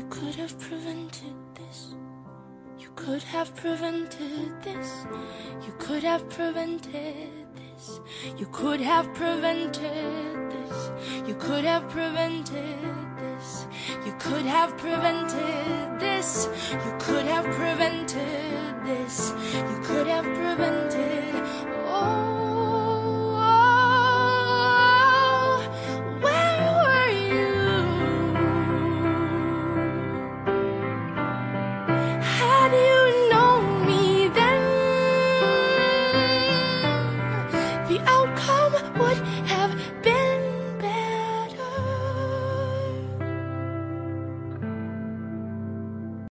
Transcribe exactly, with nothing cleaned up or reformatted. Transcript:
could have prevented this. You could have prevented this. You could have prevented this. You could have prevented this. You could have prevented this. You could have prevented this. You could have prevented this. You could have prevented